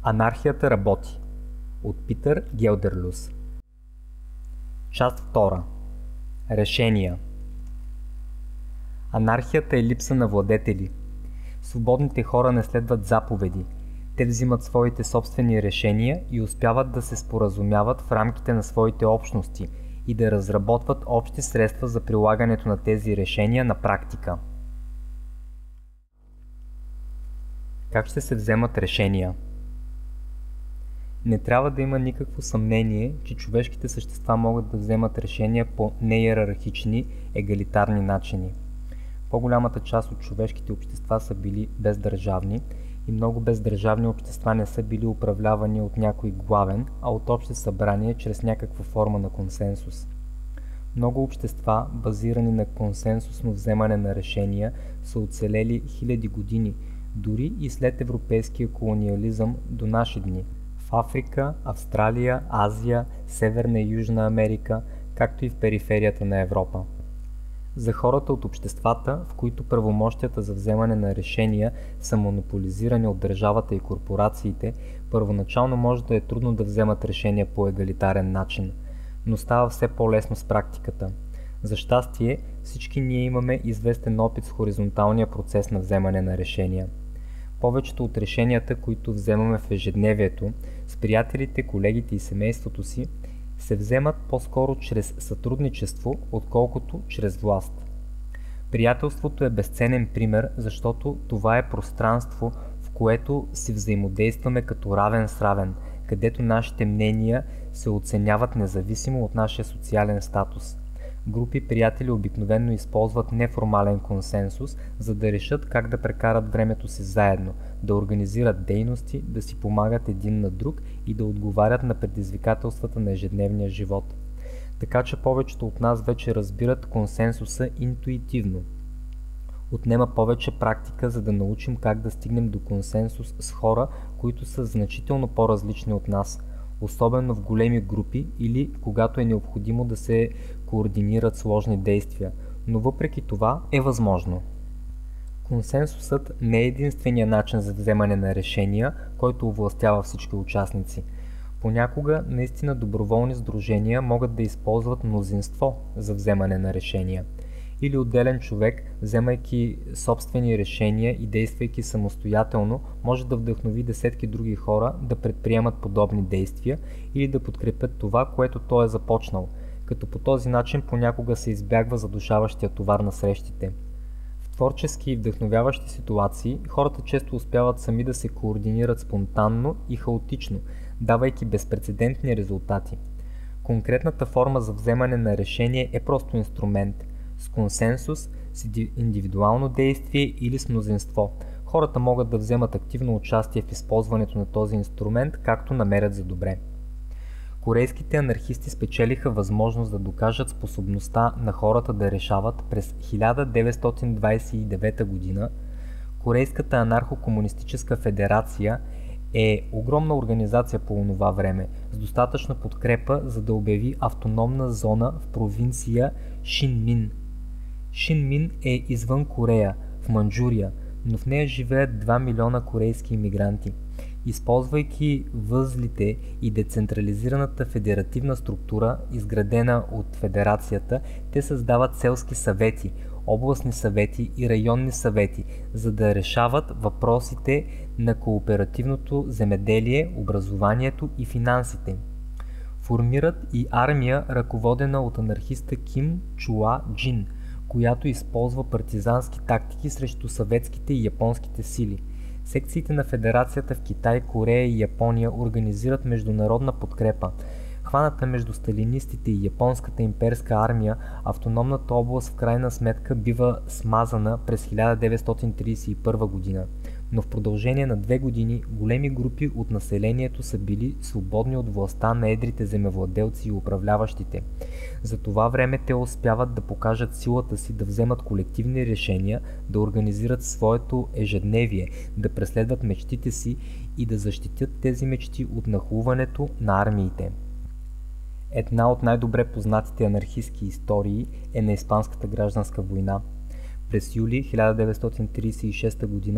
Анархията работи от Питър Гелдерлюс. Част 2. Решения. Анархията е липса на владетели. Свободните хора не следват заповеди. Те взимат своите собствени решения и успяват да се споразумяват в рамките на своите общности и да разработват общи средства за прилагането на тези решения на практика. Как ще се вземат решения? Не трябва да има никакво съмнение, че човешките същества могат да вземат решения по неиерархични, егалитарни начини. По-голямата част от човешките общества са били бездържавни и много бездържавни общества не са били управлявани от някой главен, а от общи събрания чрез някаква форма на консенсус. Много общества, базирани на консенсусно вземане на решения, са оцелели хиляди години, дори и след европейския колониализъм до наши дни. В Африка, Австралия, Азия, Северна и Южна Америка, както и в периферията на Европа. За хората от обществата, в които правомощията за вземане на решения са монополизирани от държавата и корпорациите, първоначално може да е трудно да вземат решения по егалитарен начин, но става все по-лесно с практиката. За щастие, всички ние имаме известен опит с хоризонталния процес на вземане на решения. Повечето от решенията, които вземаме в ежедневието, с приятелите, колегите и семейството си, се вземат по-скоро чрез сътрудничество, отколкото чрез власт. Приятелството е безценен пример, защото това е пространство, в което си взаимодействаме като равен с равен, където нашите мнения се оценяват независимо от нашия социален статус. Групи приятели обикновено използват неформален консенсус, за да решат как да прекарат времето си заедно, да организират дейности, да си помагат един на друг и да отговарят на предизвикателствата на ежедневния живот. Така че повечето от нас вече разбират консенсуса интуитивно. Отнема повече практика, за да научим как да стигнем до консенсус с хора, които са значително по-различни от нас, особено в големи групи или когато е необходимо да се координират сложни действия, но въпреки това е възможно. Консенсусът не е единствения начин за вземане на решения, който овластява всички участници. Понякога наистина доброволни сдружения могат да използват мнозинство за вземане на решения. Или отделен човек, вземайки собствени решения и действайки самостоятелно, може да вдъхнови десетки други хора да предприемат подобни действия или да подкрепят това, което той е започнал, като по този начин понякога се избягва задушаващия товар на срещите. В творчески и вдъхновяващи ситуации хората често успяват сами да се координират спонтанно и хаотично, давайки безпрецедентни резултати. Конкретната форма за вземане на решение е просто инструмент. С консенсус, с индивидуално действие или с мнозинство. Хората могат да вземат активно участие в използването на този инструмент, както намерят за добре. Корейските анархисти спечелиха възможност да докажат способността на хората да решават през 1929 година. Корейската анархо-комунистическа федерация е огромна организация по онова време, с достатъчна подкрепа, за да обяви автономна зона в провинция Шинмин. Шинмин е извън Корея, в Манчжурия, но в нея живеят 2 милиона корейски имигранти. Използвайки възлите и децентрализираната федеративна структура, изградена от федерацията, те създават селски съвети, областни съвети и районни съвети, за да решават въпросите на кооперативното земеделие, образованието и финансите. Формират и армия, ръководена от анархиста Ким Чуа Джин, която използва партизански тактики срещу съветските и японските сили. Секциите на федерацията в Китай, Корея и Япония организират международна подкрепа. Хваната между сталинистите и японската имперска армия, автономната област в крайна сметка бива смазана през 1931 година, но в продължение на 2 години големи групи от населението са били свободни от властта на едрите земевладелци и управляващите. За това време те успяват да покажат силата си да вземат колективни решения, да организират своето ежедневие, да преследват мечтите си и да защитят тези мечти от нахлуването на армиите. Една от най-добре познатите анархистки истории е на Испанската гражданска война. През юли 1936 г.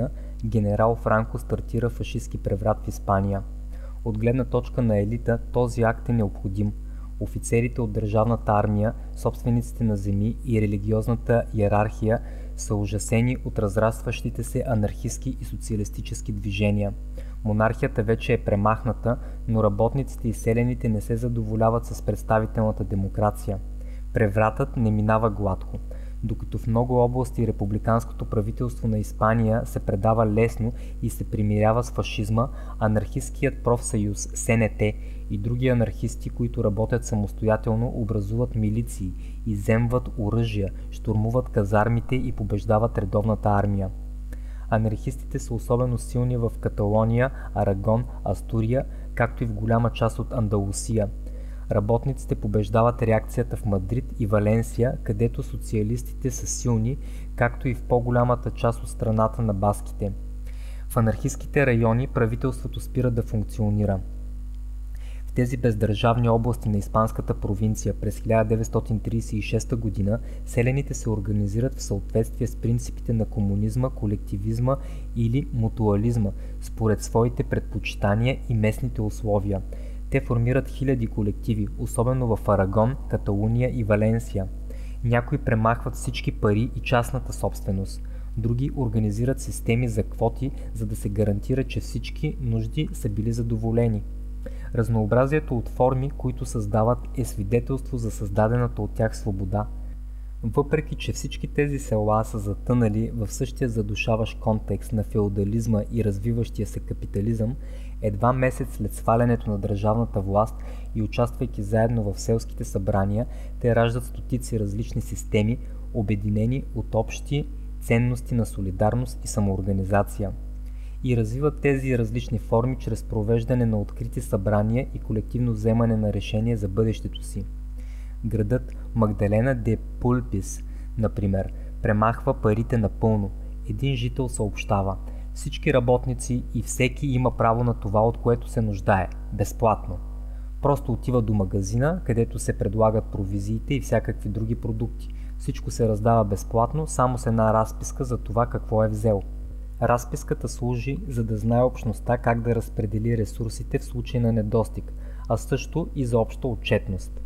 Генерал Франко стартира фашистски преврат в Испания. От гледна точка на елита този акт е необходим. Офицерите от държавната армия, собствениците на земи и религиозната иерархия са ужасени от разрастващите се анархистски и социалистически движения. Монархията вече е премахната, но работниците и селяните не се задоволяват с представителната демокрация. Превратът не минава гладко. Докато в много области републиканското правителство на Испания се предава лесно и се примирява с фашизма, анархистският профсъюз СНТ и други анархисти, които работят самостоятелно, образуват милиции, изземват оръжия, щурмуват казармите и побеждават редовната армия. Анархистите са особено силни в Каталония, Арагон, Астурия, както и в голяма част от Андалусия. Работниците побеждават реакцията в Мадрид и Валенсия, където социалистите са силни, както и в по-голямата част от страната на баските. В анархистските райони правителството спира да функционира. В тези бездържавни области на испанската провинция през 1936 година селяните се организират в съответствие с принципите на комунизма, колективизма или мутуализма, според своите предпочитания и местните условия. Те формират хиляди колективи, особено в Арагон, Каталуния и Валенсия. Някои премахват всички пари и частната собственост. Други организират системи за квоти, за да се гарантира, че всички нужди са били задоволени. Разнообразието от форми, които създават, е свидетелство за създадената от тях свобода. Въпреки че всички тези села са затънали в същия задушаващ контекст на феодализма и развиващия се капитализъм, едва месец след свалянето на държавната власт и участвайки заедно в селските събрания, те раждат стотици различни системи, обединени от общи ценности на солидарност и самоорганизация. И развиват тези различни форми чрез провеждане на открити събрания и колективно вземане на решение за бъдещето си. Градът Магдалена де Пулпис, например, премахва парите напълно. Един жител съобщава: всички работници и всеки има право на това, от което се нуждае, безплатно. Просто отива до магазина, където се предлагат провизиите и всякакви други продукти. Всичко се раздава безплатно, само с една разписка за това какво е взел. Разписката служи, за да знае общността как да разпредели ресурсите в случай на недостиг, а също и за обща отчетност.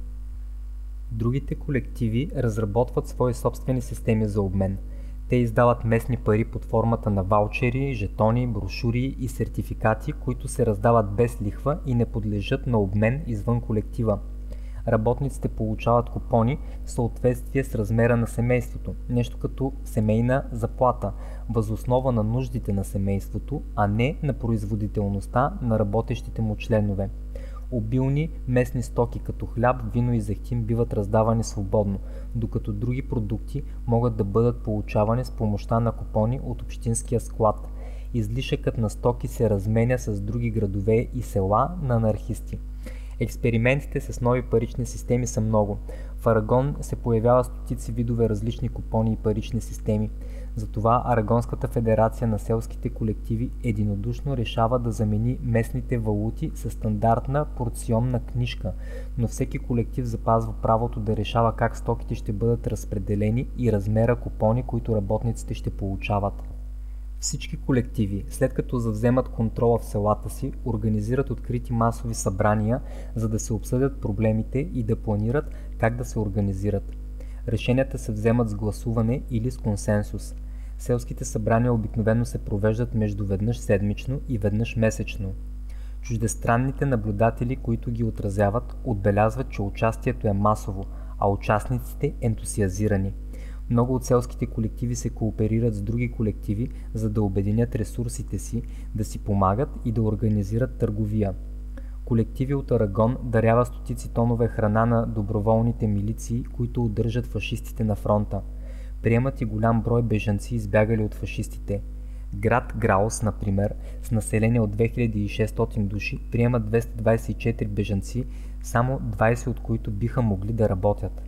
Другите колективи разработват свои собствени системи за обмен. Те издават местни пари под формата на ваучери, жетони, брошури и сертификати, които се раздават без лихва и не подлежат на обмен извън колектива. Работниците получават купони в съответствие с размера на семейството, нещо като семейна заплата, въз основа на нуждите на семейството, а не на производителността на работещите му членове. Обилни местни стоки като хляб, вино и зехтин биват раздавани свободно, докато други продукти могат да бъдат получавани с помощта на купони от общинския склад. Излишъкът на стоки се разменя с други градове и села на анархисти. Експериментите с нови парични системи са много. В Арагон се появяват стотици видове различни купони и парични системи. Затова Арагонската федерация на селските колективи единодушно решава да замени местните валути със стандартна порционна книжка, но всеки колектив запазва правото да решава как стоките ще бъдат разпределени и размера купони, които работниците ще получават. Всички колективи, след като завземат контрола в селата си, организират открити масови събрания, за да се обсъдят проблемите и да планират как да се организират. Решенията се вземат с гласуване или с консенсус. Селските събрания обикновено се провеждат между веднъж седмично и веднъж месечно. Чуждестранните наблюдатели, които ги отразяват, отбелязват, че участието е масово, а участниците ентусиазирани. Много от селските колективи се кооперират с други колективи, за да обединят ресурсите си, да си помагат и да организират търговия. Колективи от Арагон дарява стотици тонове храна на доброволните милиции, които удържат фашистите на фронта. Приемат и голям брой бежанци, избягали от фашистите. Град Граус, например, с население от 2600 души, приема 224 бежанци, само 20 от които биха могли да работят.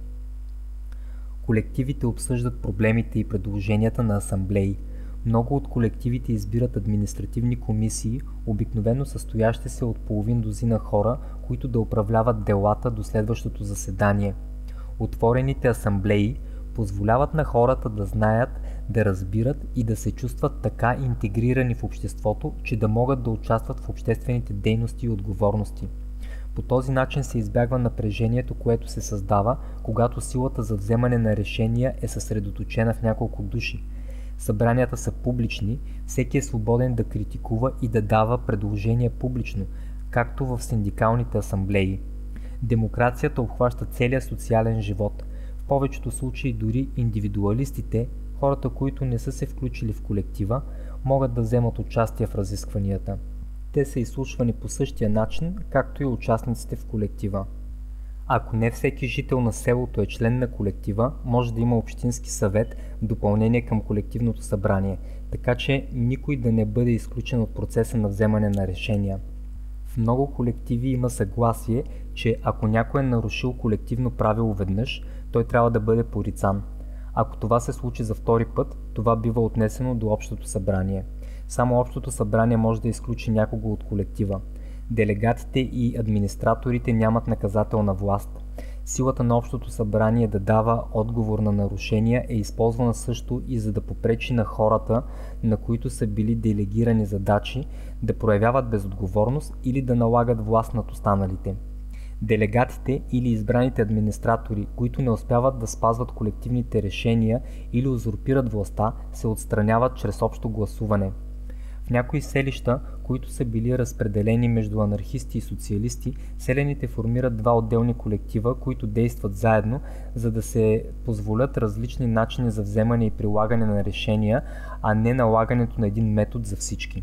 Колективите обсъждат проблемите и предложенията на асамблеи. Много от колективите избират административни комисии, обикновено състоящи се от половин дузина хора, които да управляват делата до следващото заседание. Отворените асамблеи позволяват на хората да знаят да разбират и да се чувстват така интегрирани в обществото, че да могат да участват в обществените дейности и отговорности. По този начин се избягва напрежението, което се създава, когато силата за вземане на решения е съсредоточена в няколко души. Събранията са публични, всеки е свободен да критикува и да дава предложения публично, както в синдикалните асамблеи. Демокрацията обхваща целия социален живот. В повечето случаи дори индивидуалистите, хората, които не са се включили в колектива, могат да вземат участие в разискванията. Те са изслушвани по същия начин, както и участниците в колектива. Ако не всеки жител на селото е член на колектива, може да има общински съвет в допълнение към колективното събрание, така че никой да не бъде изключен от процеса на вземане на решения. В много колективи има съгласие, че ако някой е нарушил колективно правило веднъж, той трябва да бъде порицан. Ако това се случи за втори път, това бива отнесено до общото събрание. Само общото събрание може да изключи някого от колектива. Делегатите и администраторите нямат наказателна власт. Силата на общото събрание да дава отговор на нарушения е използвана също и за да попречи на хората, на които са били делегирани задачи, да проявяват безотговорност или да налагат власт над останалите. Делегатите или избраните администратори, които не успяват да спазват колективните решения или узурпират властта, се отстраняват чрез общо гласуване. В някои селища, които са били разпределени между анархисти и социалисти, селяните формират два отделни колектива, които действат заедно, за да се позволят различни начини за вземане и прилагане на решения, а не налагането на един метод за всички.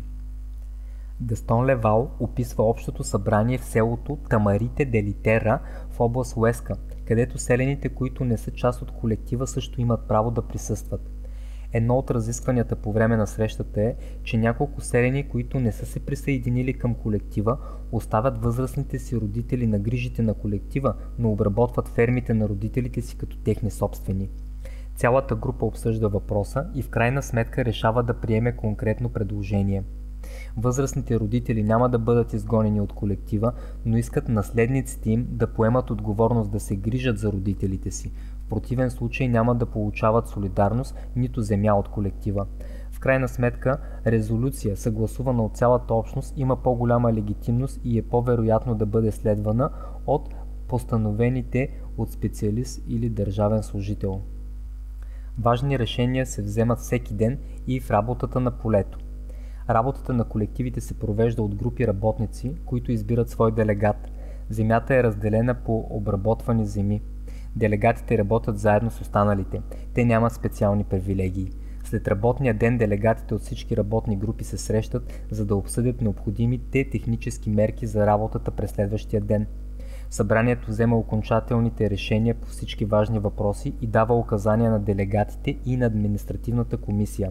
Гастон Левал описва общото събрание в селото Тамарите де Литера в област Уеска, където селяните, които не са част от колектива, също имат право да присъстват. Едно от разискванията по време на срещата е, че няколко селяни, които не са се присъединили към колектива, оставят възрастните си родители на грижите на колектива, но обработват фермите на родителите си като техни собствени. Цялата група обсъжда въпроса и в крайна сметка решава да приеме конкретно предложение. Възрастните родители няма да бъдат изгонени от колектива, но искат наследниците им да поемат отговорност да се грижат за родителите си. В противен случай няма да получават солидарност, нито земя от колектива. В крайна сметка, резолюция, съгласувана от цялата общност, има по-голяма легитимност и е по-вероятно да бъде следвана от постановените от специалист или държавен служител. Важни решения се вземат всеки ден и в работата на полето. Работата на колективите се провежда от групи работници, които избират свой делегат. Земята е разделена по обработвани земи. Делегатите работят заедно с останалите. Те нямат специални привилегии. След работния ден делегатите от всички работни групи се срещат, за да обсъдят необходимите технически мерки за работата през следващия ден. Събранието взема окончателните решения по всички важни въпроси и дава указания на делегатите и на административната комисия.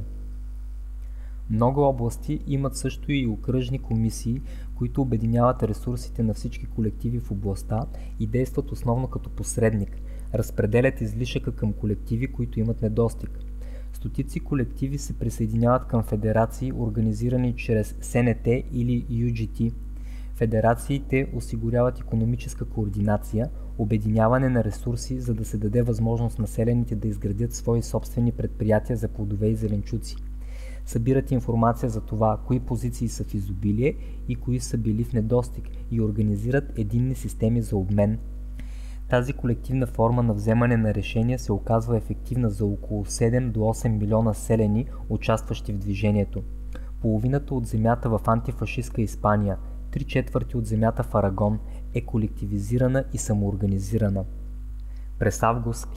Много области имат също и окръжни комисии, които обединяват ресурсите на всички колективи в областта и действат основно като посредник, разпределят излишъка към колективи, които имат недостиг. Стотици колективи се присъединяват към федерации, организирани чрез СНТ или UGT. Федерациите осигуряват икономическа координация, обединяване на ресурси, за да се даде възможност населените да изградят свои собствени предприятия за плодове и зеленчуци. Събират информация за това, кои позиции са в изобилие и кои са били в недостиг и организират единни системи за обмен. Тази колективна форма на вземане на решения се оказва ефективна за около 7 до 8 милиона селяни, участващи в движението. Половината от земята в антифашистка Испания, 3/4 от земята в Арагон е колективизирана и самоорганизирана. През август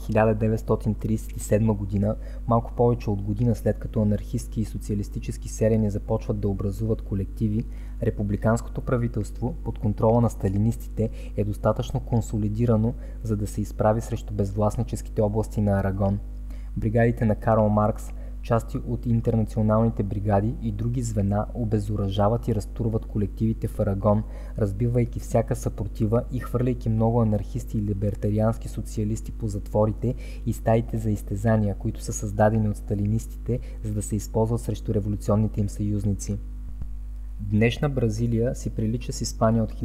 1937 година, малко повече от година след като анархистки и социалистически селяни започват да образуват колективи, републиканското правителство под контрола на сталинистите е достатъчно консолидирано, за да се изправи срещу безвластническите области на Арагон. Бригадите на Карл Маркс, части от интернационалните бригади и други звена обезоръжават и разтурват колективите в Арагон, разбивайки всяка съпротива и хвърляйки много анархисти и либертариански социалисти по затворите и стаите за изтезания, които са създадени от сталинистите, за да се използват срещу революционните им съюзници. Днешна Бразилия си прилича с Испания от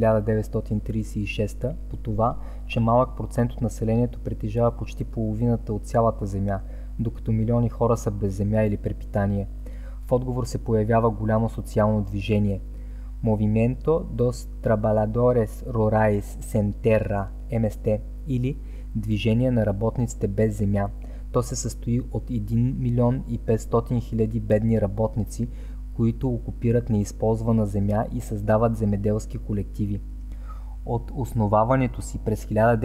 1936 по това, че малък процент от населението притежава почти половината от цялата земя, докато милиони хора са без земя или препитание. В отговор се появява голямо социално движение – Movimiento dos Trabalhadores Rurais Sem Terra, МСТ, или Движение на работниците без земя. То се състои от 1 милион и 500 хиляди бедни работници, които окупират неизползвана земя и създават земеделски колективи. От основаването си през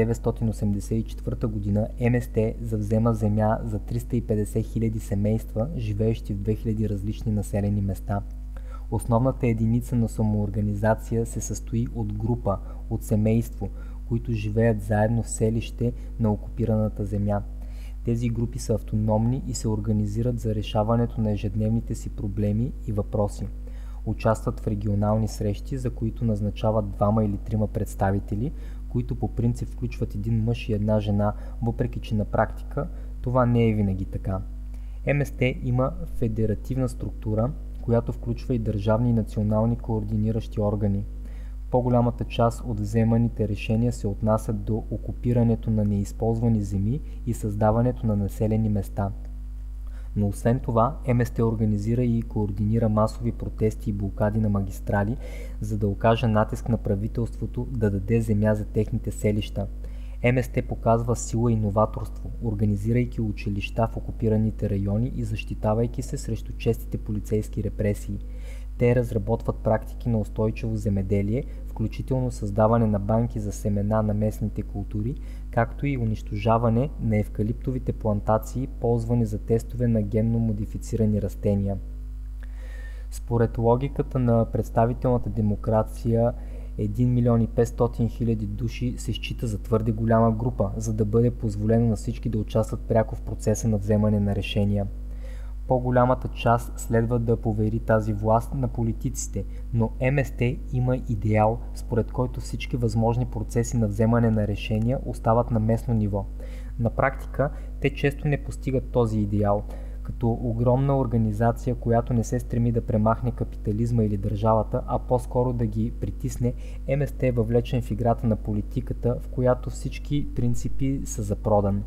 1984 г. МСТ завзема земя за 350 хиляди семейства, живеещи в 2000 различни населени места. Основната единица на самоорганизация се състои от група, от семейство, които живеят заедно в селище на окупираната земя. Тези групи са автономни и се организират за решаването на ежедневните си проблеми и въпроси. Участват в регионални срещи, за които назначават 2 или 3 представители, които по принцип включват един мъж и една жена, въпреки че на практика това не е винаги така. МСТ има федеративна структура, която включва и държавни и национални координиращи органи. По-голямата част от вземаните решения се отнасят до окупирането на неизползвани земи и създаването на населени места. Но освен това, МСТ организира и координира масови протести и блокади на магистрали, за да окаже натиск на правителството да даде земя за техните селища. МСТ показва сила и новаторство, организирайки училища в окупираните райони и защитавайки се срещу честите полицейски репресии. Те разработват практики на устойчиво земеделие, включително създаване на банки за семена на местните култури, както и унищожаване на евкалиптовите плантации, ползвани за тестове на генно модифицирани растения. Според логиката на представителната демокрация, 1 милион и 500 хиляди души се счита за твърде голяма група, за да бъде позволено на всички да участват пряко в процеса на вземане на решения. По-голямата част следва да повери тази власт на политиците, но МСТ има идеал, според който всички възможни процеси на вземане на решения остават на местно ниво. На практика, те често не постигат този идеал. Като огромна организация, която не се стреми да премахне капитализма или държавата, а по-скоро да ги притисне, МСТ е въвлечен в играта на политиката, в която всички принципи са за продан.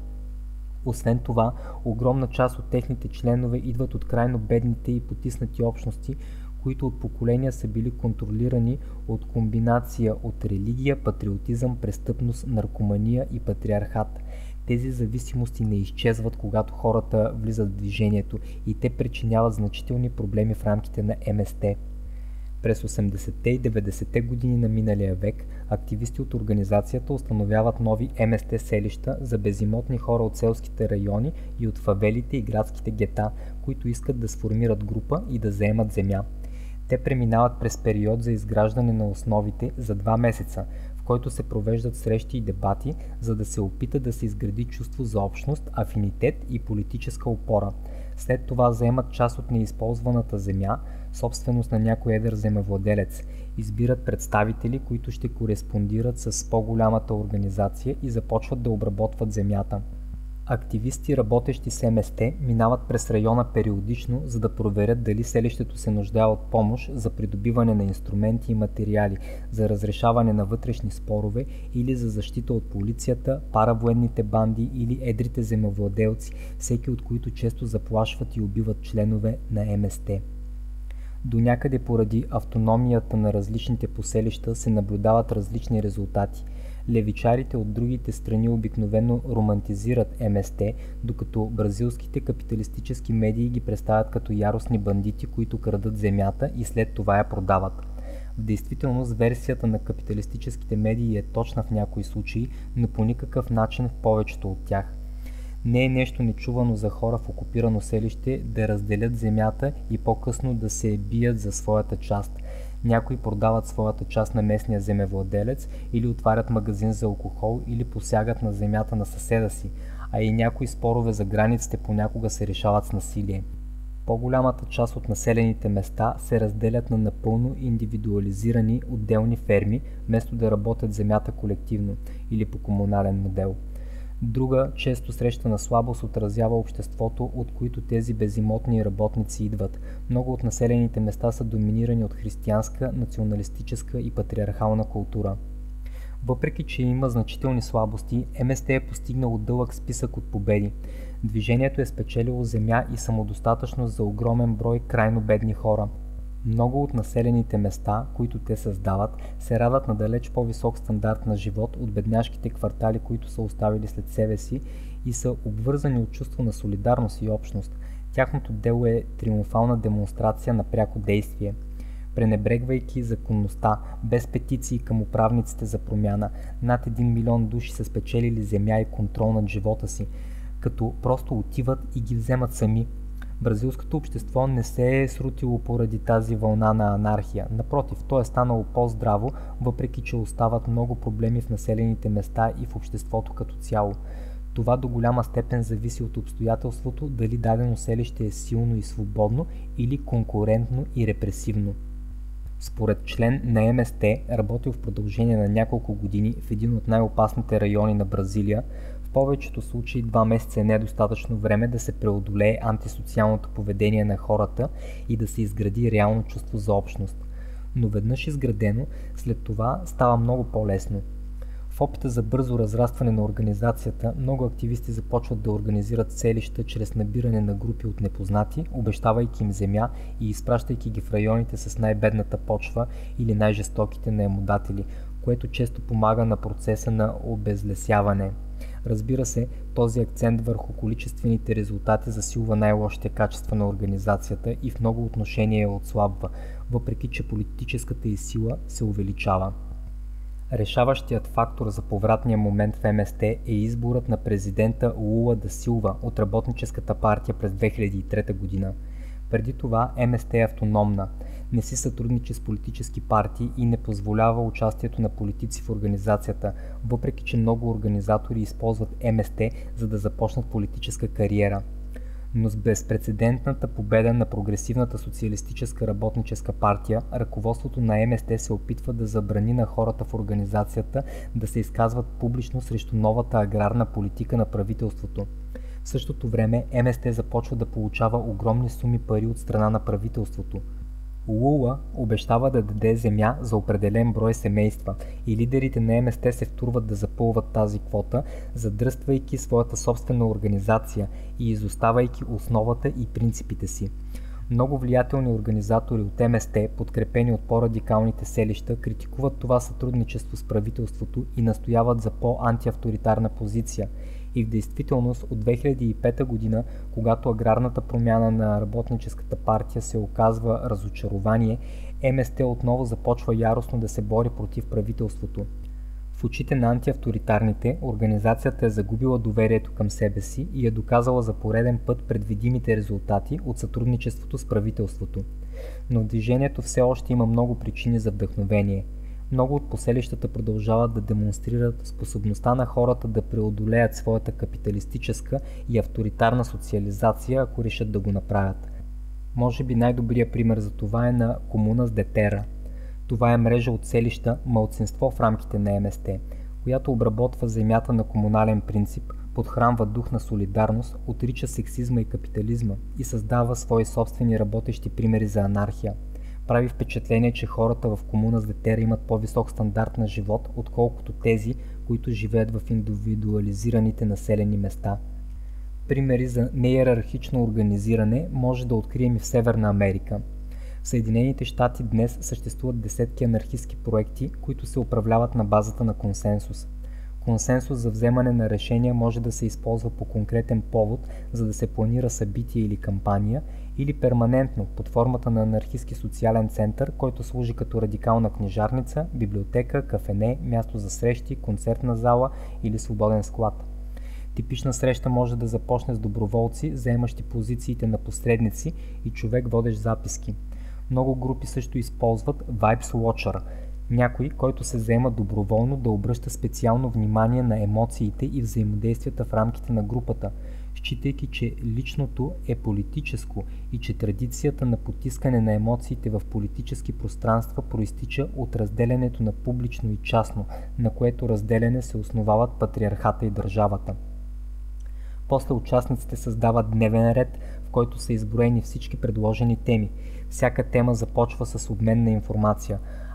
Освен това, огромна част от техните членове идват от крайно бедните и потиснати общности, които от поколения са били контролирани от комбинация от религия, патриотизъм, престъпност, наркомания и патриархат. Тези зависимости не изчезват, когато хората влизат в движението и те причиняват значителни проблеми в рамките на МСТ. През 80-те и 90-те години на миналия век активисти от организацията установяват нови МСТ селища за безимотни хора от селските райони и от фавелите и градските гета, които искат да сформират група и да заемат земя. Те преминават през период за изграждане на основите за 2 месеца, в който се провеждат срещи и дебати, за да се опита да се изгради чувство за общност, афинитет и политическа опора. След това заемат част от неизползваната земя, собственост на някой едър земевладелец. Избират представители, които ще кореспондират с по-голямата организация и започват да обработват земята. Активисти, работещи с МСТ, минават през района периодично, за да проверят дали селището се нуждае от помощ за придобиване на инструменти и материали, за разрешаване на вътрешни спорове или за защита от полицията, паравоенните банди или едрите земевладелци, всеки от които често заплашват и убиват членове на МСТ. До някъде поради автономията на различните поселища се наблюдават различни резултати. Левичарите от другите страни обикновено романтизират МСТ, докато бразилските капиталистически медии ги представят като яростни бандити, които крадат земята и след това я продават. В действителност версията на капиталистическите медии е точна в някои случаи, но по никакъв начин в повечето от тях. Не е нещо нечувано за хора в окупирано селище да разделят земята и по-късно да се бият за своята част. Някои продават своята част на местния земевладелец или отварят магазин за алкохол или посягат на земята на съседа си, а и някои спорове за границите понякога се решават с насилие. По-голямата част от населените места се разделят на напълно индивидуализирани отделни ферми, вместо да работят земята колективно или по комунален модел. Друга, често срещана слабост отразява обществото, от които тези безимотни работници идват. Много от населените места са доминирани от християнска, националистическа и патриархална култура. Въпреки че има значителни слабости, МСТ е постигнало дълъг списък от победи. Движението е спечелило земя и самодостатъчност за огромен брой крайно бедни хора. Много от населените места, които те създават, се радват на далеч по-висок стандарт на живот от бедняшките квартали, които са оставили след себе си и са обвързани от чувство на солидарност и общност. Тяхното дело е триумфална демонстрация на пряко действие. Пренебрегвайки законността, без петиции към управниците за промяна, над 1 милион души са спечелили земя и контрол над живота си, като просто отиват и ги вземат сами. Бразилското общество не се е срутило поради тази вълна на анархия. Напротив, то е станало по-здраво, въпреки че остават много проблеми в населените места и в обществото като цяло. Това до голяма степен зависи от обстоятелството дали дадено селище е силно и свободно или конкурентно и репресивно. Според член на МСТ, работил в продължение на няколко години в един от най-опасните райони на Бразилия, в повечето случаи 2 месеца е недостатъчно време да се преодолее антисоциалното поведение на хората и да се изгради реално чувство за общност. Но веднъж изградено, след това става много по-лесно. В опита за бързо разрастване на организацията, много активисти започват да организират селища чрез набиране на групи от непознати, обещавайки им земя и изпращайки ги в районите с най-бедната почва или най-жестоките наемодатели, което често помага на процеса на обезлесяване. Разбира се, този акцент върху количествените резултати засилва най-лошите качества на организацията и в много отношения я отслабва, въпреки че политическата й сила се увеличава. Решаващият фактор за повратния момент в МСТ е изборът на президента Лула да Силва от Работническата партия през 2003 година. Преди това МСТ е автономна, не си сътрудничи с политически партии и не позволява участието на политици в организацията, въпреки че много организатори използват МСТ, за да започнат политическа кариера. Но с безпрецедентната победа на Прогресивната социалистическа работническа партия, ръководството на МСТ се опитва да забрани на хората в организацията да се изказват публично срещу новата аграрна политика на правителството. В същото време МСТ започва да получава огромни суми пари от страна на правителството. Лула обещава да даде земя за определен брой семейства и лидерите на МСТ се втурват да запълват тази квота, задръствайки своята собствена организация и изоставайки основата и принципите си. Много влиятелни организатори от МСТ, подкрепени от по-радикалните селища, критикуват това сътрудничество с правителството и настояват за по-антиавторитарна позиция. И в действителност от 2005 година, когато аграрната промяна на Работническата партия се оказва разочарование, МСТ отново започва яростно да се бори против правителството. В очите на антиавторитарните, организацията е загубила доверието към себе си и е доказала за пореден път предвидимите резултати от сътрудничеството с правителството. Но в движението все още има много причини за вдъхновение. Много от поселищата продължават да демонстрират способността на хората да преодолеят своята капиталистическа и авторитарна социализация, ако решат да го направят. Може би най-добрият пример за това е на Комунас де Тера. Това е мрежа от селища, малцинство в рамките на МСТ, която обработва земята на комунален принцип, подхранва дух на солидарност, отрича сексизма и капитализма и създава свои собствени работещи примери за анархия. Прави впечатление, че хората в Комунас де Тера имат по-висок стандарт на живот, отколкото тези, които живеят в индивидуализираните населени места. Примери за неиерархично организиране може да открием и в Северна Америка. В Съединените щати днес съществуват десетки анархистски проекти, които се управляват на базата на консенсус. Консенсус за вземане на решения може да се използва по конкретен повод, за да се планира събитие или кампания, или перманентно под формата на анархистски социален център, който служи като радикална книжарница, библиотека, кафене, място за срещи, концертна зала или свободен склад. Типична среща може да започне с доброволци, заемащи позициите на посредници и човек водещ записки. Много групи също използват Vibes Watcher, някой, който се заема доброволно да обръща специално внимание на емоциите и взаимодействията в рамките на групата, считайки, че личното е политическо и че традицията на потискане на емоциите в политически пространства проистича от разделянето на публично и частно, на което разделяне се основават патриархата и държавата. После участниците създават дневен ред, в който са изброени всички предложени теми. Всяка тема започва с обмен на информация.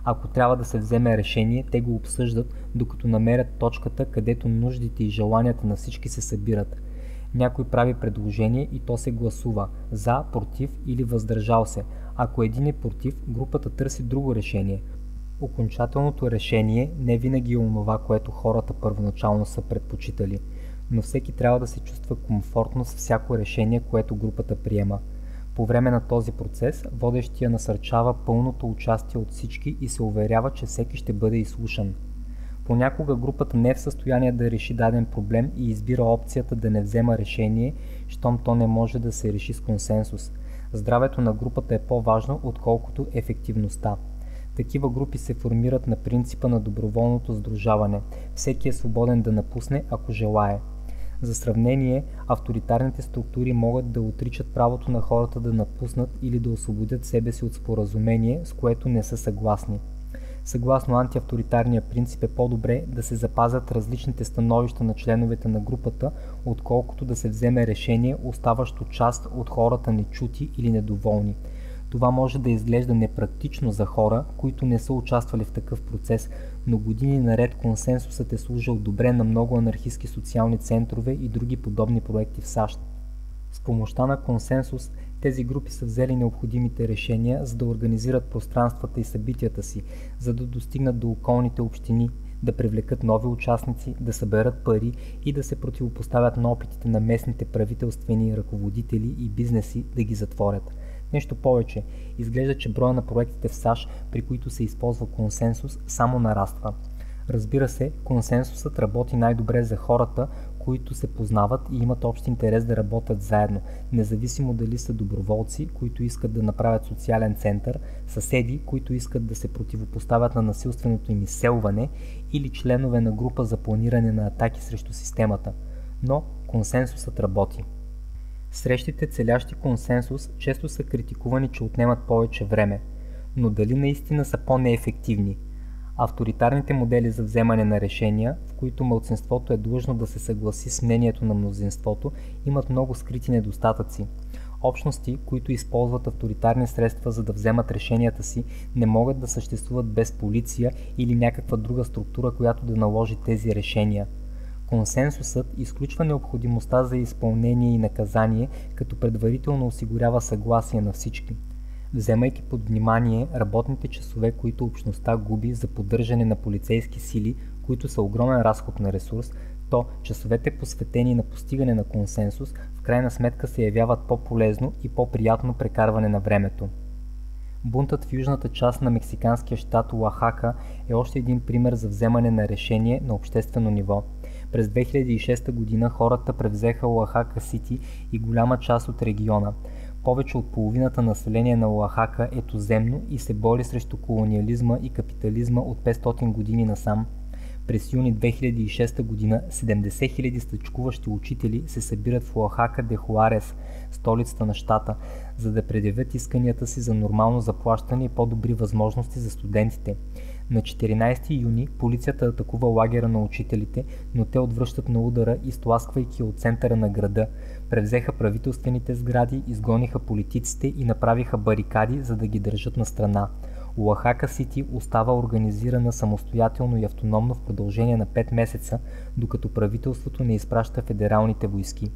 Ако трябва да се вземе решение, те го обсъждат, докато намерят точката, където нуждите и желанията на всички се събират. Някой прави предложение и то се гласува за, против или въздържал се. Ако един е против, групата търси друго решение. Окончателното решение не винаги е онова, което хората първоначално са предпочитали, но всеки трябва да се чувства комфортно с всяко решение, което групата приема. По време на този процес, водещия насърчава пълното участие от всички и се уверява, че всеки ще бъде изслушан. Понякога групата не е в състояние да реши даден проблем и избира опцията да не взема решение, щом то не може да се реши с консенсус. Здравето на групата е по-важно, отколкото ефективността. Такива групи се формират на принципа на доброволното сдружаване. Всеки е свободен да напусне, ако желае. За сравнение, авторитарните структури могат да отричат правото на хората да напуснат или да освободят себе си от споразумение, с което не са съгласни. Съгласно антиавторитарния принцип е по-добре да се запазят различните становища на членовете на групата, отколкото да се вземе решение, оставащо част от хората нечути или недоволни. Това може да изглежда непрактично за хора, които не са участвали в такъв процес, но години наред консенсусът е служил добре на много анархистски социални центрове и други подобни проекти в САЩ. С помощта на консенсус тези групи са взели необходимите решения, за да организират пространствата и събитията си, за да достигнат до околните общини, да привлекат нови участници, да съберат пари и да се противопоставят на опитите на местните правителствени ръководители и бизнеси да ги затворят. Нещо повече, изглежда, че броя на проектите в САЩ, при които се използва консенсус, само нараства. Разбира се, консенсусът работи най-добре за хората, които се познават и имат общ интерес да работят заедно, независимо дали са доброволци, които искат да направят социален център, съседи, които искат да се противопоставят на насилственото им изселване или членове на група за планиране на атаки срещу системата. Но консенсусът работи. Срещите, целящи консенсус, често са критикувани, че отнемат повече време, но дали наистина са по-неефективни? Авторитарните модели за вземане на решения, в които малцинството е длъжно да се съгласи с мнението на мнозинството, имат много скрити недостатъци. Общности, които използват авторитарни средства за да вземат решенията си, не могат да съществуват без полиция или някаква друга структура, която да наложи тези решения. Консенсусът изключва необходимостта за изпълнение и наказание, като предварително осигурява съгласие на всички. Вземайки под внимание работните часове, които общността губи за поддържане на полицейски сили, които са огромен разход на ресурс, то часовете посветени на постигане на консенсус в крайна сметка се явяват по-полезно и по-приятно прекарване на времето. Бунтът в южната част на мексиканския щат Оахака е още един пример за вземане на решение на обществено ниво. През 2006 година хората превзеха Оахака Сити и голяма част от региона. Повече от половината население на Оахака е туземно и се бори срещу колониализма и капитализма от 500 години насам. През юни 2006 година 70 000 стачкуващи учители се събират в Оахака де Хуарес, столицата на щата, за да предявят исканията си за нормално заплащане и по-добри възможности за студентите. На 14 юни полицията атакува лагера на учителите, но те отвръщат на удара, изтласквайки от центъра на града. Превзеха правителствените сгради, изгониха политиците и направиха барикади, за да ги държат на страна. Оахака Сити остава организирана самостоятелно и автономно в продължение на 5 месеца, докато правителството не изпраща федералните войски.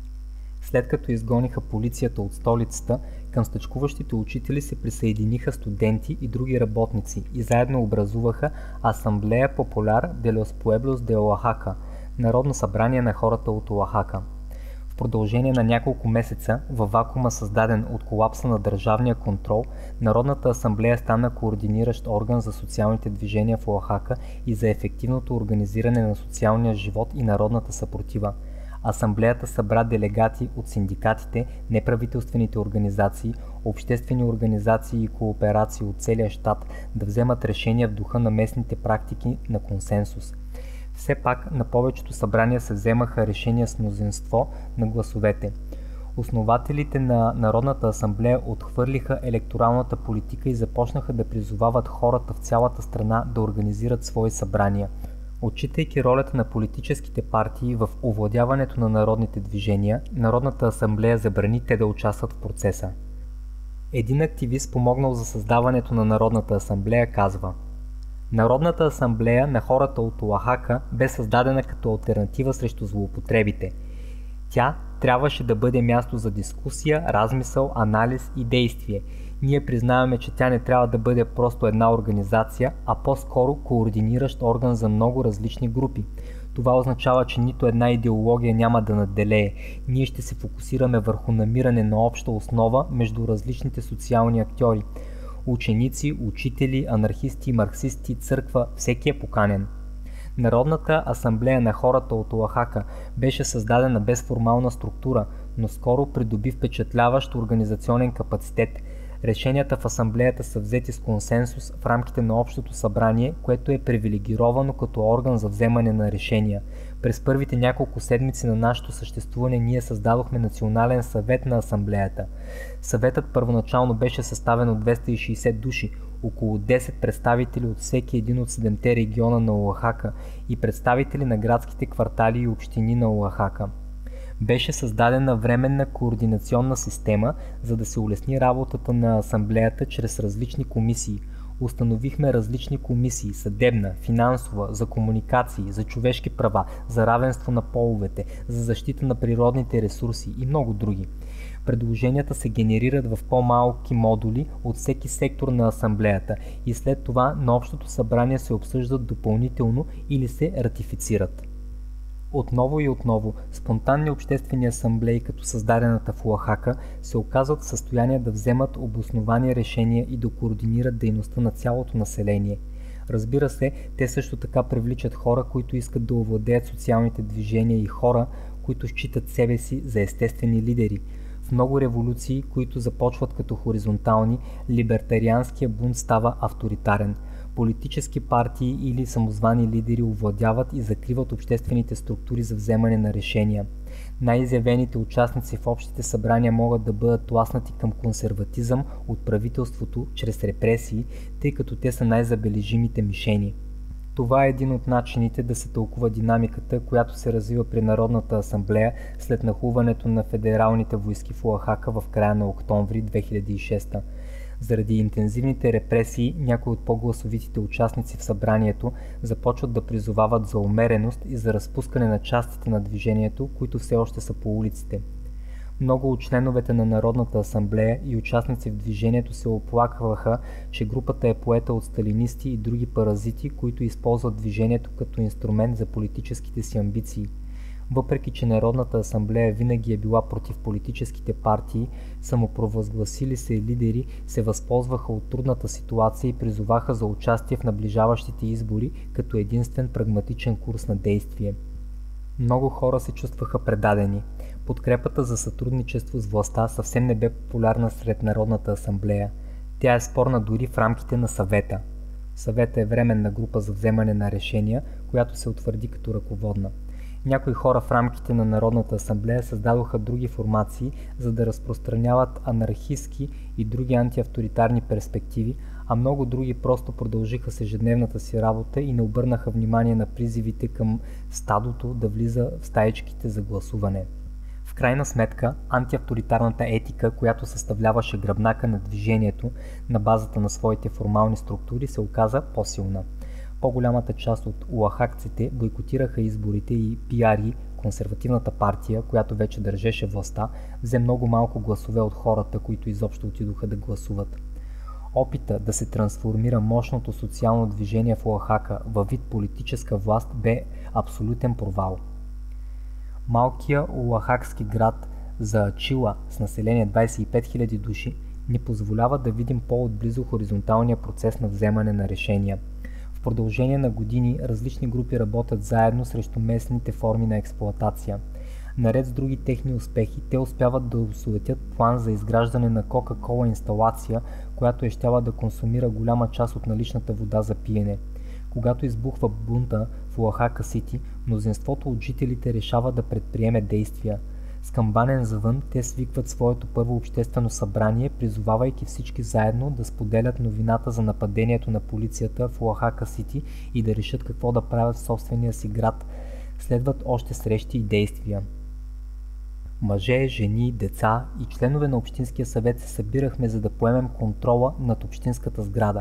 След като изгониха полицията от столицата, към стачкуващите учители се присъединиха студенти и други работници и заедно образуваха Асамблея Популяр де лос Пуеблос де Оахака, народно събрание на хората от Оахака. В продължение на няколко месеца, във вакуума създаден от колапса на държавния контрол, Народната асамблея стана координиращ орган за социалните движения в Оахака и за ефективното организиране на социалния живот и народната съпротива. Асамблеята събра делегати от синдикатите, неправителствените организации, обществени организации и кооперации от целия щат да вземат решения в духа на местните практики на консенсус. Все пак на повечето събрания се вземаха решения с мнозинство на гласовете. Основателите на Народната асамблея отхвърлиха електоралната политика и започнаха да призовават хората в цялата страна да организират свои събрания. Отчитайки ролята на политическите партии в овладяването на народните движения, Народната асамблея забрани те да участват в процеса. Един активист, помогнал за създаването на Народната асамблея, казва: Народната асамблея на хората от Оахака бе създадена като алтернатива срещу злоупотребите. Тя трябваше да бъде място за дискусия, размисъл, анализ и действие. Ние признаваме, че тя не трябва да бъде просто една организация, а по-скоро координиращ орган за много различни групи. Това означава, че нито една идеология няма да надделее. Ние ще се фокусираме върху намиране на обща основа между различните социални актьори. Ученици, учители, анархисти, марксисти, църква, всеки е поканен. Народната асамблея на хората от Оахака беше създадена без формална структура, но скоро придоби впечатляващ организационен капацитет. Решенията в асамблеята са взети с консенсус в рамките на общото събрание, което е привилегировано като орган за вземане на решения. През първите няколко седмици на нашето съществуване ние създадохме Национален съвет на асамблеята. Съветът първоначално беше съставен от 260 души, около 10 представители от всеки един от 7-те региона на Оахака и представители на градските квартали и общини на Оахака. Беше създадена временна координационна система, за да се улесни работата на асамблеята чрез различни комисии. Установихме различни комисии – съдебна, финансова, за комуникации, за човешки права, за равенство на половете, за защита на природните ресурси и много други. Предложенията се генерират в по-малки модули от всеки сектор на асамблеята и след това на общото събрание се обсъждат допълнително или се ратифицират. Отново и отново, спонтанни обществени асамблеи, като създадената в Оахака, се оказват в състояние да вземат обосновани решения и да координират дейността на цялото население. Разбира се, те също така привличат хора, които искат да овладеят социалните движения и хора, които считат себе си за естествени лидери. В много революции, които започват като хоризонтални, либертарианския бунт става авторитарен. Политически партии или самозвани лидери овладяват и закриват обществените структури за вземане на решения. Най-изявените участници в общите събрания могат да бъдат тласнати към консерватизъм от правителството чрез репресии, тъй като те са най-забележимите мишени. Това е един от начините да се тълкува динамиката, която се развива при Народната асамблея след нахлуването на федералните войски в Оахака в края на октомври 2006. Заради интензивните репресии, някои от по-гласовитите участници в събранието започват да призовават за умереност и за разпускане на частите на движението, които все още са по улиците. Много от членовете на Народната асамблея и участници в движението се оплакваха, че групата е поета от сталинисти и други паразити, които използват движението като инструмент за политическите си амбиции. Въпреки че Народната асамблея винаги е била против политическите партии, самопровъзгласили се лидери се възползваха от трудната ситуация и призоваха за участие в наближаващите избори като единствен прагматичен курс на действие. Много хора се чувстваха предадени. Подкрепата за сътрудничество с властта съвсем не бе популярна сред Народната асамблея. Тя е спорна дори в рамките на съвета. Съветът е временна група за вземане на решения, която се утвърди като ръководна. Някои хора в рамките на Народната асамблея създадоха други формации, за да разпространяват анархистки и други антиавторитарни перспективи, а много други просто продължиха с ежедневната си работа и не обърнаха внимание на призивите към стадото да влиза в стаичките за гласуване. В крайна сметка, антиавторитарната етика, която съставляваше гръбнака на движението на базата на своите формални структури, се оказа по-силна. По-голямата част от оахакците бойкотираха изборите и PRI, консервативната партия, която вече държеше властта, взе много малко гласове от хората, които изобщо отидоха да гласуват. Опита да се трансформира мощното социално движение в Оахака във вид политическа власт бе абсолютен провал. Малкия оахакски град Заачила с население 25 000 души ни позволява да видим по-отблизо хоризонталния процес на вземане на решения. В продължение на години различни групи работят заедно срещу местните форми на експлоатация. Наред с други техни успехи, те успяват да осуетят план за изграждане на Кока-кола инсталация, която е щяла да консумира голяма част от наличната вода за пиене. Когато избухва бунта в Оахака Сити, мнозинството от жителите решава да предприеме действия. С камбанен звън те свикват своето първо обществено събрание, призовавайки всички заедно да споделят новината за нападението на полицията в Оахака Сити и да решат какво да правят в собствения си град. Следват още срещи и действия. Мъже, жени, деца и членове на Общинския съвет се събирахме, за да поемем контрола над общинската сграда.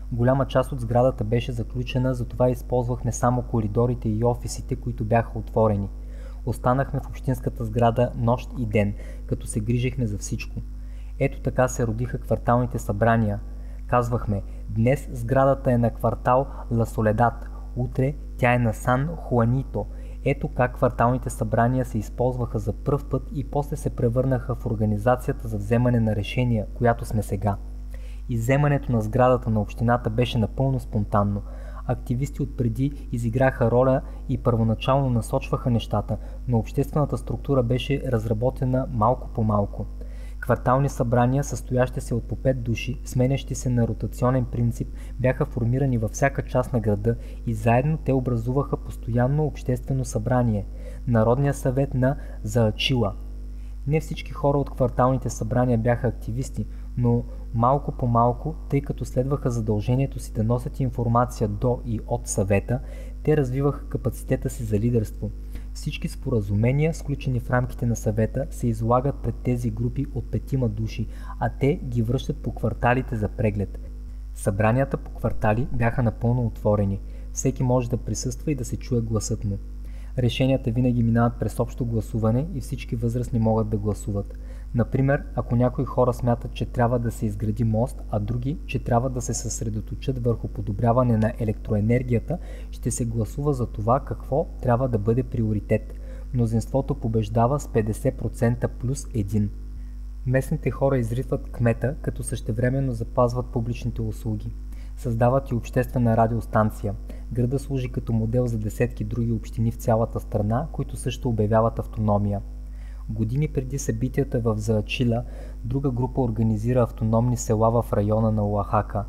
Голяма част от сградата беше заключена, затова използвахме само коридорите и офисите, които бяха отворени. Останахме в общинската сграда нощ и ден, като се грижихме за всичко. Ето така се родиха кварталните събрания. Казвахме, днес сградата е на квартал Ла Соледад, утре тя е на Сан Хуанито. Ето как кварталните събрания се използваха за пръв път и после се превърнаха в организацията за вземане на решения, която сме сега. Изземането на сградата на общината беше напълно спонтанно. Активисти отпреди изиграха роля и първоначално насочваха нещата, но обществената структура беше разработена малко по малко. Квартални събрания, състоящи се от по 5 души, сменящи се на ротационен принцип, бяха формирани във всяка част на града и заедно те образуваха постоянно обществено събрание – Народния съвет на Заачила. Не всички хора от кварталните събрания бяха активисти, но малко по малко, тъй като следваха задължението си да носят информация до и от съвета, те развиваха капацитета си за лидерство. Всички споразумения, сключени в рамките на съвета, се излагат пред тези групи от 5 души, а те ги връщат по кварталите за преглед. Събранията по квартали бяха напълно отворени. Всеки може да присъства и да се чуе гласът му. Решенията винаги минават през общо гласуване и всички възрастни могат да гласуват. Например, ако някои хора смятат, че трябва да се изгради мост, а други, че трябва да се съсредоточат върху подобряване на електроенергията, ще се гласува за това какво трябва да бъде приоритет. Мнозинството побеждава с 50% плюс 1. Местните хора изритват кмета, като същевременно запазват публичните услуги. Създават и обществена радиостанция. Града служи като модел за десетки други общини в цялата страна, които също обявяват автономия. Години преди събитията в Заачила, друга група организира автономни села в района на Оахака.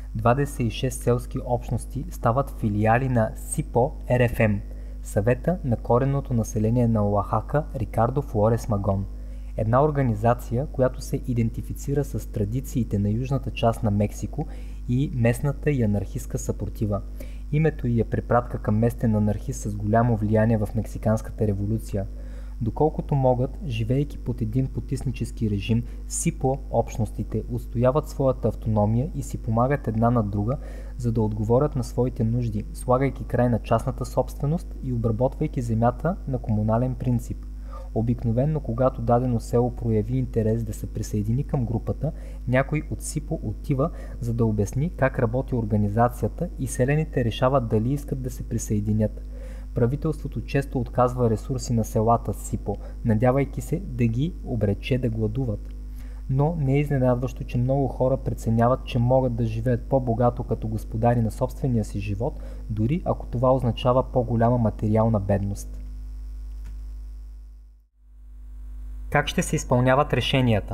26 селски общности стават филиали на СИПО РФМ, съвета на коренното население на Оахака Рикардо Флорес Магон. Една организация, която се идентифицира с традициите на южната част на Мексико и местната и анархистка съпротива. Името ѝ е препратка към местен анархист с голямо влияние в Мексиканската революция. Доколкото могат, живеейки под един потиснически режим, СИПО общностите отстояват своята автономия и си помагат една на друга, за да отговорят на своите нужди, слагайки край на частната собственост и обработвайки земята на комунален принцип. Обикновенно, когато дадено село прояви интерес да се присъедини към групата, някой от СИПО отива, за да обясни как работи организацията и селените решават дали искат да се присъединят. Правителството често отказва ресурси на селата СИПО, надявайки се да ги обрече да гладуват. Но не е изненадващо, че много хора преценяват, че могат да живеят по-богато като господари на собствения си живот, дори ако това означава по-голяма материална бедност. Как ще се изпълняват решенията?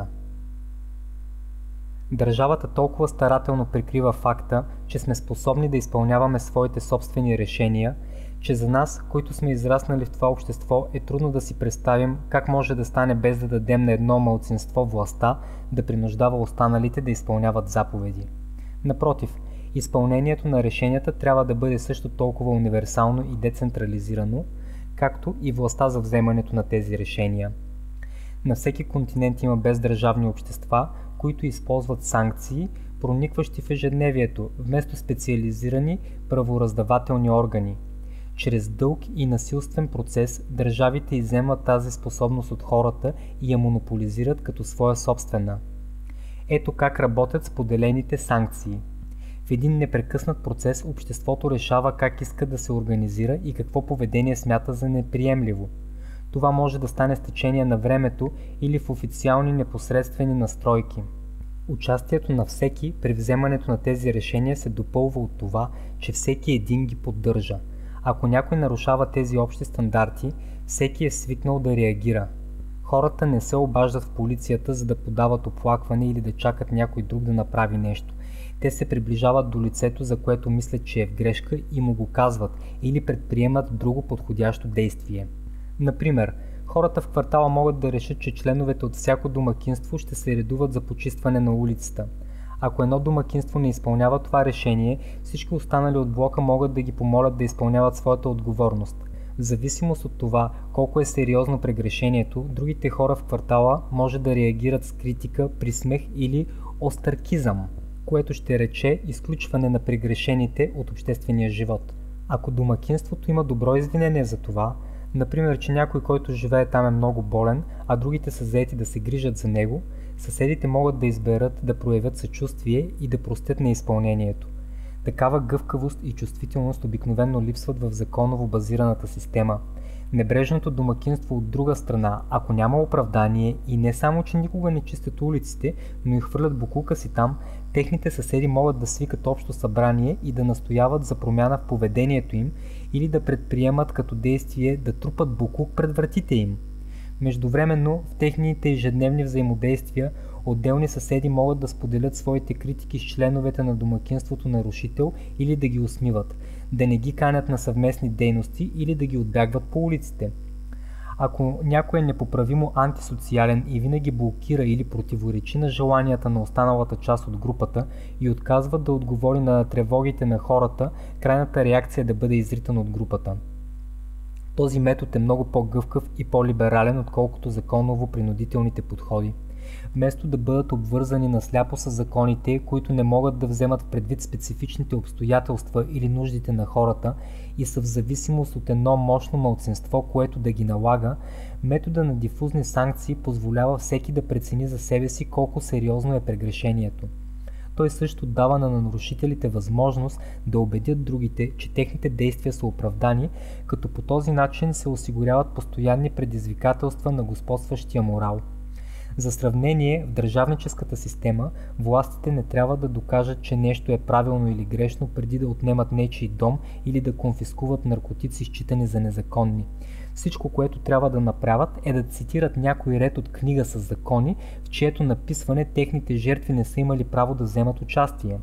Държавата толкова старателно прикрива факта, че сме способни да изпълняваме своите собствени решения, че за нас, които сме израснали в това общество, е трудно да си представим как може да стане без да дадем на едно малцинство властта да принуждава останалите да изпълняват заповеди. Напротив, изпълнението на решенията трябва да бъде също толкова универсално и децентрализирано, както и властта за вземането на тези решения. На всеки континент има бездържавни общества, които използват санкции, проникващи в ежедневието, вместо специализирани правораздавателни органи. Чрез дълг и насилствен процес държавите изземват тази способност от хората и я монополизират като своя собствена. Ето как работят споделените санкции. В един непрекъснат процес обществото решава как иска да се организира и какво поведение смята за неприемливо. Това може да стане с течение на времето или в официални непосредствени настройки. Участието на всеки при вземането на тези решения се допълва от това, че всеки един ги поддържа. Ако някой нарушава тези общи стандарти, всеки е свикнал да реагира. Хората не се обаждат в полицията, за да подават оплакване или да чакат някой друг да направи нещо. Те се приближават до лицето, за което мислят, че е в грешка и му го казват или предприемат друго подходящо действие. Например, хората в квартала могат да решат, че членовете от всяко домакинство ще се редуват за почистване на улицата. Ако едно домакинство не изпълнява това решение, всички останали от блока могат да ги помолят да изпълняват своята отговорност. В зависимост от това колко е сериозно прегрешението, другите хора в квартала може да реагират с критика, присмех или остракизъм. което ще рече изключване на прегрешените от обществения живот. Ако домакинството има добро извинение за това, например, че някой, който живее там е много болен, а другите са заети да се грижат за него, съседите могат да изберат да проявят съчувствие и да простят неизпълнението. Такава гъвкавост и чувствителност обикновено липсват в законово базираната система. Небрежното домакинство от друга страна, ако няма оправдание и не само, че никога не чистят улиците, но и хвърлят боклука си там, техните съседи могат да свикат общо събрание и да настояват за промяна в поведението им или да предприемат като действие да трупат боклук пред вратите им. Междувременно, в техните ежедневни взаимодействия, отделни съседи могат да споделят своите критики с членовете на домакинството нарушител или да ги усмиват, да не ги канят на съвместни дейности или да ги отбягват по улиците. Ако някой е непоправимо антисоциален и винаги блокира или противоречи на желанията на останалата част от групата и отказва да отговори на тревогите на хората, крайната реакция е да бъде изритан от групата. Този метод е много по-гъвкав и по-либерален, отколкото законово-принудителните подходи. Вместо да бъдат обвързани насляпо с законите, които не могат да вземат предвид специфичните обстоятелства или нуждите на хората и са в зависимост от едно мощно малцинство, което да ги налага, метода на дифузни санкции позволява всеки да прецени за себе си колко сериозно е прегрешението. Той също дава на нарушителите възможност да убедят другите, че техните действия са оправдани, като по този начин се осигуряват постоянни предизвикателства на господстващия морал. За сравнение, в държавническата система властите не трябва да докажат, че нещо е правилно или грешно преди да отнемат нечий дом или да конфискуват наркотици, считани за незаконни. Всичко, което трябва да направят, е да цитират някой ред от книга с закони, в чието написване техните жертви не са имали право да вземат участие.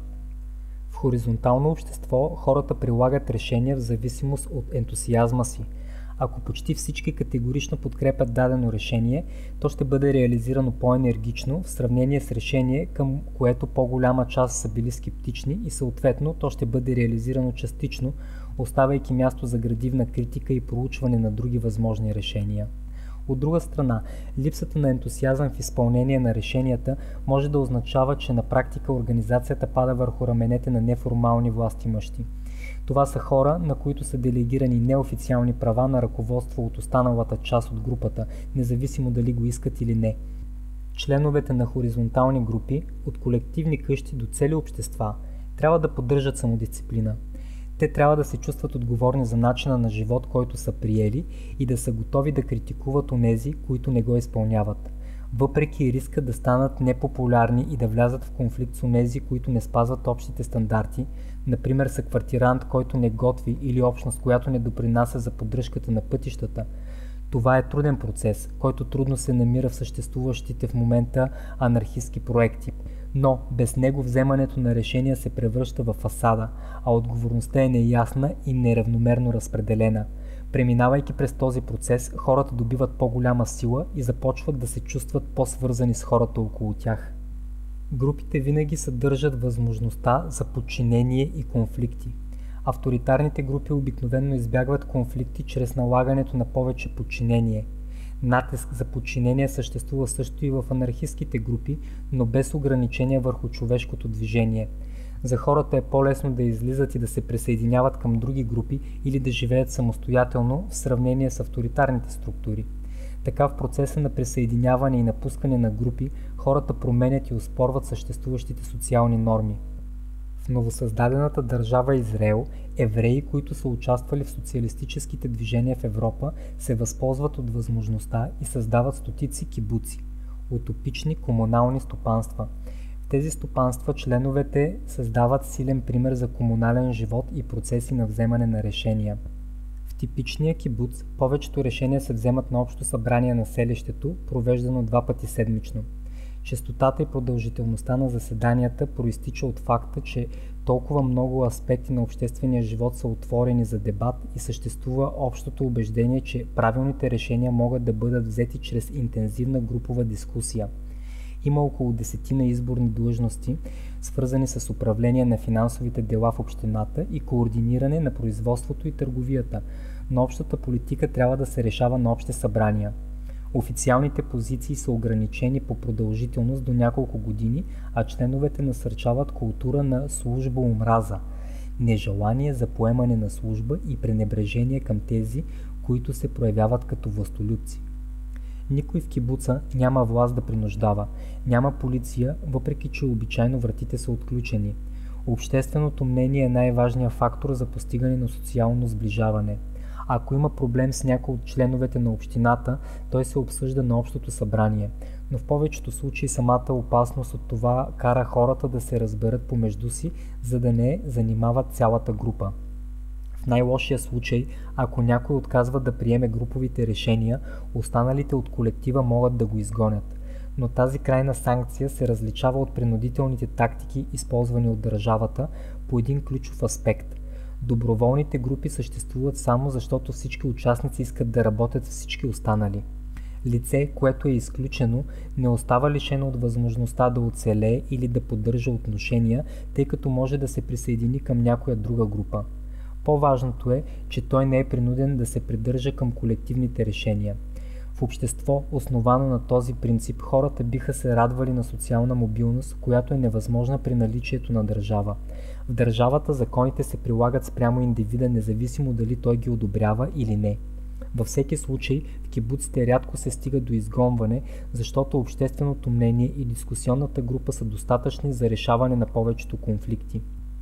В хоризонтално общество хората прилагат решения в зависимост от ентусиазма си. Ако почти всички категорично подкрепят дадено решение, то ще бъде реализирано по-енергично в сравнение с решение, към което по-голяма част са били скептични и съответно то ще бъде реализирано частично, оставяйки място за градивна критика и проучване на други възможни решения. От друга страна, липсата на ентусиазъм в изпълнение на решенията може да означава, че на практика организацията пада върху раменете на неформални властимащи. Това са хора, на които са делегирани неофициални права на ръководство от останалата част от групата, независимо дали го искат или не. Членовете на хоризонтални групи, от колективни къщи до цели общества, трябва да поддържат самодисциплина. Те трябва да се чувстват отговорни за начина на живот, който са приели и да са готови да критикуват онези, които не го изпълняват. Въпреки риска да станат непопулярни и да влязат в конфликт с онези, които не спазват общите стандарти, например съквартирант, който не готви или общност, която не допринася за поддръжката на пътищата. Това е труден процес, който трудно се намира в съществуващите в момента анархистски проекти. Но без него вземането на решения се превръща в фасада, а отговорността е неясна и неравномерно разпределена. Преминавайки през този процес, хората добиват по-голяма сила и започват да се чувстват по-свързани с хората около тях. Групите винаги съдържат възможността за подчинение и конфликти. Авторитарните групи обикновено избягват конфликти чрез налагането на повече подчинение. Натиск за подчинение съществува също и в анархистските групи, но без ограничения върху човешкото движение. За хората е по-лесно да излизат и да се присъединяват към други групи или да живеят самостоятелно в сравнение с авторитарните структури. Така в процеса на присъединяване и напускане на групи, хората променят и оспорват съществуващите социални норми. В новосъздадената държава Израел, евреи, които са участвали в социалистическите движения в Европа, се възползват от възможността и създават стотици кибуци – утопични комунални стопанства. В тези стопанства членовете създават силен пример за комунален живот и процеси на вземане на решения. В типичния кибуц повечето решения се вземат на общо събрание на селището, провеждано 2 пъти седмично. Честотата и продължителността на заседанията проистича от факта, че толкова много аспекти на обществения живот са отворени за дебат и съществува общото убеждение, че правилните решения могат да бъдат взети чрез интензивна групова дискусия. Има около 10 изборни длъжности, свързани с управление на финансовите дела в общината и координиране на производството и търговията, но общата политика трябва да се решава на общи събрания. Официалните позиции са ограничени по продължителност до няколко години, а членовете насърчават култура на служба-омраза, нежелание за поемане на служба и пренебрежение към тези, които се проявяват като властолюбци. Никой в кибуца няма власт да принуждава, няма полиция, въпреки че обичайно вратите са отключени. Общественото мнение е най-важният фактор за постигане на социално сближаване. Ако има проблем с някой от членовете на общината, той се обсъжда на общото събрание, но в повечето случаи самата опасност от това кара хората да се разберат помежду си, за да не занимават цялата група. В най-лошия случай, ако някой отказва да приеме груповите решения, останалите от колектива могат да го изгонят. Но тази крайна санкция се различава от принудителните тактики, използвани от държавата, по един ключов аспект. Доброволните групи съществуват само защото всички участници искат да работят с всички останали. Лице, което е изключено, не остава лишено от възможността да оцелее или да поддържа отношения, тъй като може да се присъедини към някоя друга група. По-важното е, че той не е принуден да се придържа към колективните решения. В общество, основано на този принцип, хората биха се радвали на социална мобилност, която е невъзможна при наличието на държава. В държавата законите се прилагат спрямо индивида, независимо дали той ги одобрява или не. Във всеки случай, в кибуците рядко се стига до изгонване, защото общественото мнение и дискусионната група са достатъчни за решаване на повечето конфликти.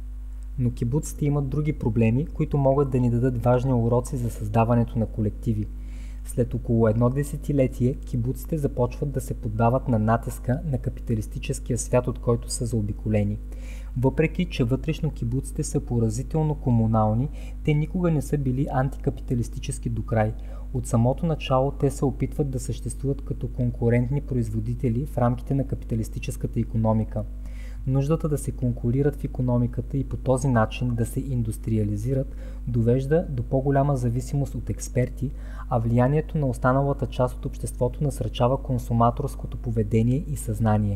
Но кибуците имат други проблеми, които могат да ни дадат важни уроци за създаването на колективи. След около едно десетилетие, кибуците започват да се поддават на натиска на капиталистическия свят, от който са заобиколени. Въпреки че вътрешно кибуците са поразително комунални, те никога не са били антикапиталистически до край. От самото начало те се опитват да съществуват като конкурентни производители в рамките на капиталистическата икономика. Нуждата да се конкурират в икономиката и по този начин да се индустриализират довежда до по-голяма зависимост от експерти, а влиянието на останалата част от обществото насърчава консуматорското поведение и съзнание.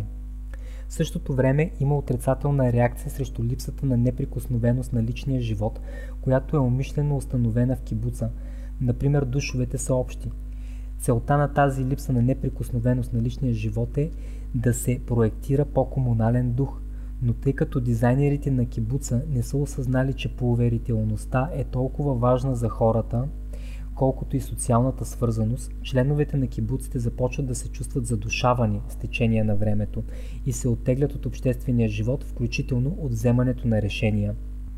В същото време има отрицателна реакция срещу липсата на неприкосновеност на личния живот, която е умишлено установена в кибуца. Например, душовете са общи. Целта на тази липса на неприкосновеност на личния живот е да се проектира по-комунален дух, но тъй като дизайнерите на кибуца не са осъзнали, че поверителността е толкова важна за хората, колкото и социалната свързаност, членовете на кибуците започват да се чувстват задушавани с течение на времето и се оттеглят от обществения живот, включително от вземането на решения.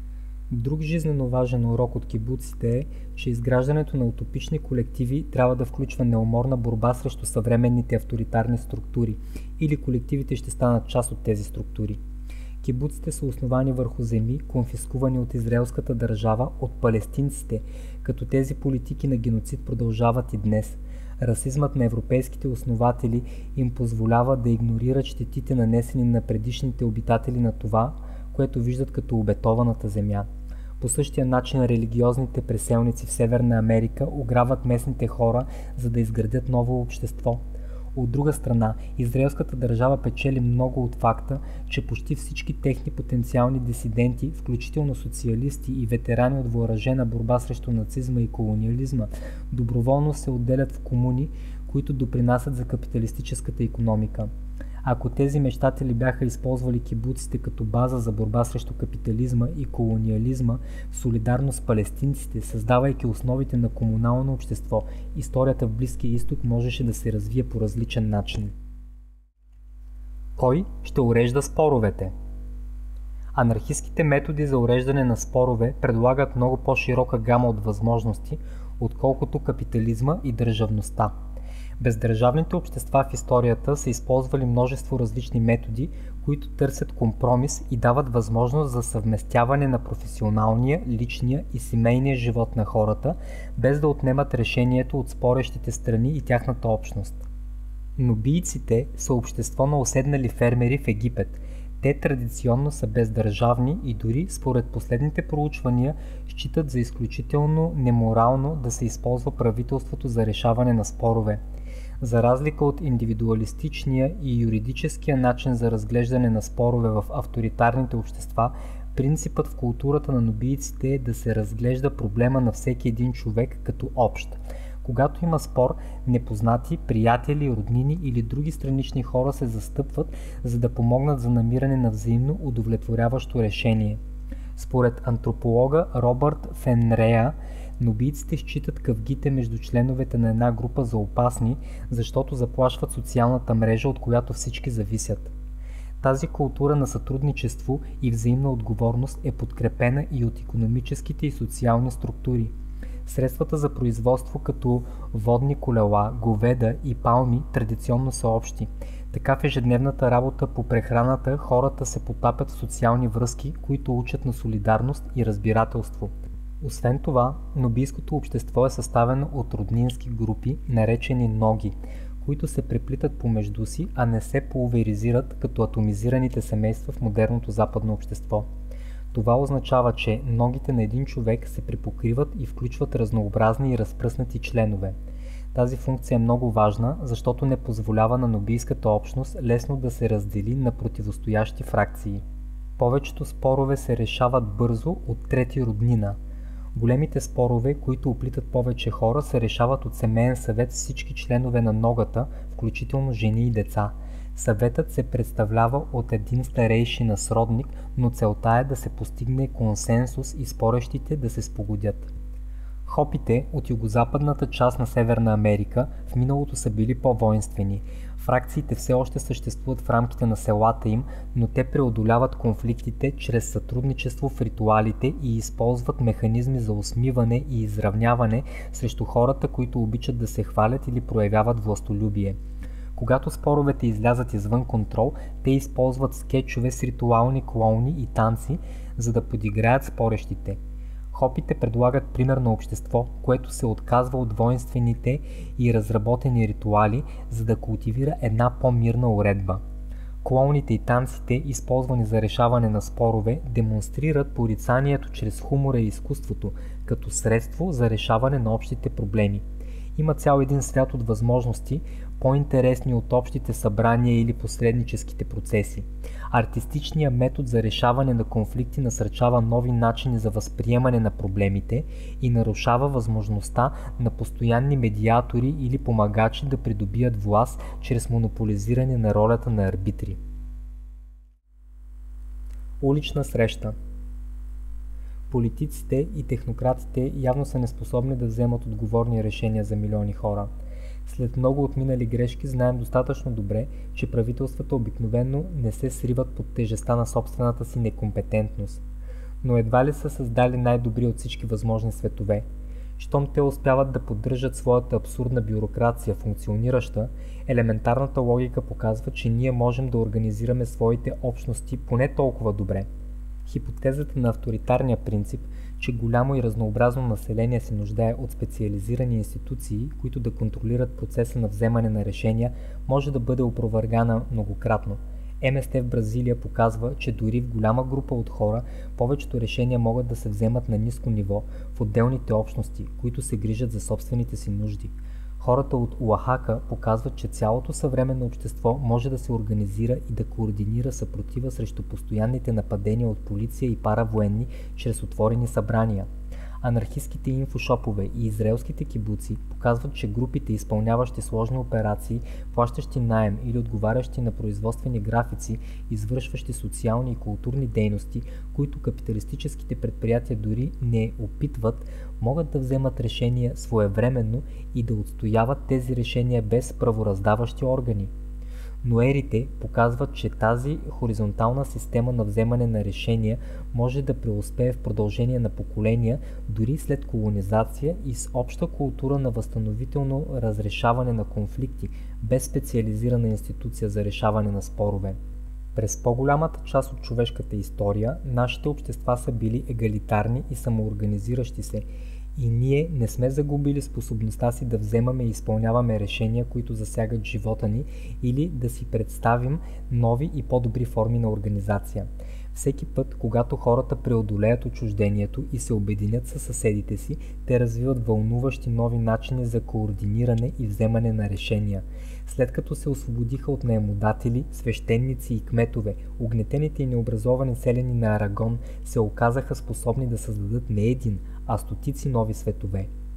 Друг жизнено важен урок от кибуците е, че изграждането на утопични колективи трябва да включва неуморна борба срещу съвременните авторитарни структури, или колективите ще станат част от тези структури. Кибуците са основани върху земи, конфискувани от израелската държава от палестинците, като тези политики на геноцид продължават и днес. Расизмът на европейските основатели им позволява да игнорират щетите, нанесени на предишните обитатели на това, което виждат като обетованата земя. По същия начин религиозните преселници в Северна Америка ограбват местните хора, за да изградят ново общество. От друга страна, израелската държава печели много от факта, че почти всички техни потенциални дисиденти, включително социалисти и ветерани от въоръжена борба срещу нацизма и колониализма, доброволно се отделят в комуни, които допринасят за капиталистическата икономика. Ако тези мечтатели бяха използвали кибуците като база за борба срещу капитализма и колониализма в солидарност с палестинците, създавайки основите на комунално общество, историята в Близкия изток можеше да се развие по различен начин. Кой ще урежда споровете? Анархистските методи за уреждане на спорове предлагат много по-широка гама от възможности, отколкото капитализма и държавността. Бездържавните общества в историята са използвали множество различни методи, които търсят компромис и дават възможност за съвместяване на професионалния, личния и семейния живот на хората, без да отнемат решението от спорещите страни и тяхната общност. Нубийците са общество на уседнали фермери в Египет. Те традиционно са бездържавни и дори според последните проучвания считат за изключително неморално да се използва правителството за решаване на спорове. За разлика от индивидуалистичния и юридическия начин за разглеждане на спорове в авторитарните общества, принципът в културата на нубийците е да се разглежда проблема на всеки един човек като общ. Когато има спор, непознати, приятели, роднини или други странични хора се застъпват, за да помогнат за намиране на взаимно удовлетворяващо решение. Според антрополога Робърт Фенрея, нубийците считат къвгите между членовете на една група за опасни, защото заплашват социалната мрежа, от която всички зависят. Тази култура на сътрудничество и взаимна отговорност е подкрепена и от икономическите и социални структури. Средствата за производство като водни колела, говеда и палми традиционно са общи. Така в ежедневната работа по прехраната хората се потапят в социални връзки, които учат на солидарност и разбирателство. Освен това, нубийското общество е съставено от роднински групи, наречени ноги, които се преплитат помежду си, а не се пулверизират като атомизираните семейства в модерното западно общество. Това означава, че ногите на един човек се припокриват и включват разнообразни и разпръснати членове. Тази функция е много важна, защото не позволява на нубийската общност лесно да се раздели на противостоящи фракции. Повечето спорове се решават бързо от трети роднина. Големите спорове, които оплитат повече хора, се решават от семейен съвет с всички членове на ногата, включително жени и деца. Съветът се представлява от един старейшина сродник, но целта е да се постигне консенсус и спорещите да се спогодят. Хопите от югозападната част на Северна Америка в миналото са били по-воинствени. Фракциите все още съществуват в рамките на селата им, но те преодоляват конфликтите чрез сътрудничество в ритуалите и използват механизми за усмиване и изравняване срещу хората, които обичат да се хвалят или проявяват властолюбие. Когато споровете излязат извън контрол, те използват скечове с ритуални клоуни и танци, за да подиграят спорещите. Хопите предлагат пример на общество, което се отказва от воинствените и разработени ритуали, за да култивира една по-мирна уредба. Клоуните и танците, използвани за решаване на спорове, демонстрират порицанието чрез хумора и изкуството, като средство за решаване на общите проблеми. Има цял един свят от възможности, по-интересни от общите събрания или посредническите процеси. Артистичният метод за решаване на конфликти насърчава нови начини за възприемане на проблемите и нарушава възможността на постоянни медиатори или помагачи да придобият власт чрез монополизиране на ролята на арбитри. Улична среща. Политиците и технократите явно са неспособни да вземат отговорни решения за милиони хора. След много отминали грешки знаем достатъчно добре, че правителствата обикновено не се сриват под тежестта на собствената си некомпетентност. Но едва ли са създали най-добри от всички възможни светове. Щом те успяват да поддържат своята абсурдна бюрокрация функционираща, елементарната логика показва, че ние можем да организираме своите общности поне толкова добре. Хипотезата на авторитарния принцип, че голямо и разнообразно население се нуждае от специализирани институции, които да контролират процеса на вземане на решения, може да бъде опровергана многократно. МСТ в Бразилия показва, че дори в голяма група от хора, повечето решения могат да се вземат на ниско ниво в отделните общности, които се грижат за собствените си нужди. Хората от Оахака показват, че цялото съвременно общество може да се организира и да координира съпротива срещу постоянните нападения от полиция и паравоенни чрез отворени събрания. Анархистските инфошопове и израелските кибуци показват, че групите, изпълняващи сложни операции, плащащи наем или отговарящи на производствени графици, извършващи социални и културни дейности, които капиталистическите предприятия дори не опитват, могат да вземат решения своевременно и да отстояват тези решения без правораздаващи органи. Ноерите показват, че тази хоризонтална система на вземане на решения може да преуспее в продължение на поколения, дори след колонизация и с обща култура на възстановително разрешаване на конфликти, без специализирана институция за решаване на спорове. През по-голямата част от човешката история, нашите общества са били егалитарни и самоорганизиращи се, и ние не сме загубили способността си да вземаме и изпълняваме решения, които засягат живота ни, или да си представим нови и по-добри форми на организация. Всеки път, когато хората преодолеят отчуждението и се обединят със съседите си, те развиват вълнуващи нови начини за координиране и вземане на решения. След като се освободиха от наемодатели, свещеници и кметове, угнетените и необразовани селяни на Арагон се оказаха способни да създадат не един, а стотици нови светове.